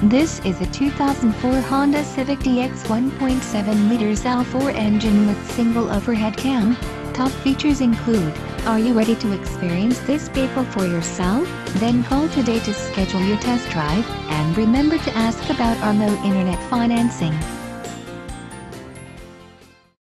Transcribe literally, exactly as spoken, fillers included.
This is a two thousand four Honda Civic D X one point seven liter L four engine with single overhead cam. Top features include: are you ready to experience this vehicle for yourself? Then call today to schedule your test drive, and remember to ask about our low internet financing.